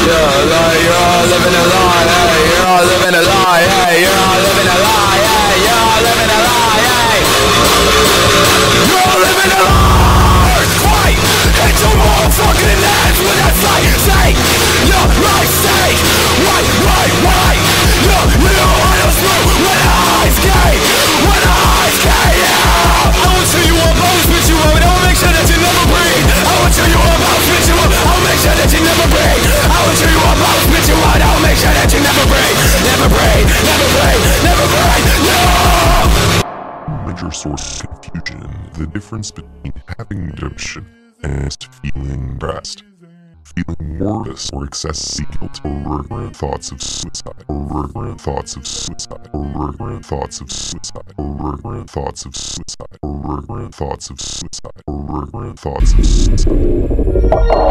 Yeah, like you're all living a lie, hey, you're all living a lie, hey, you're all living a lie, hey, you're all living a lie, hey. You're all living a lie. Earthquake, hit your motherfucking heads with that sake. Your life stake. Wait. You know what else through when the eyes came. Yeah. I will chew you up, I will spit you up, and I will make sure that you never breathe. I will chew you up, I will spit you up, I will make sure that you never breathe. I will chew you up, I will spit you up, and I will make sure that you never breathe. Never breathe, no! Major source of confusion, the difference between having depression and feeling depressed. Feeling nervous or excessive guilt or recurrent thoughts of suicide or recurrent thoughts of suicide or recurrent thoughts of suicide or recurrent thoughts of suicide or recurrent thoughts of suicide or recurrent thoughts of suicide.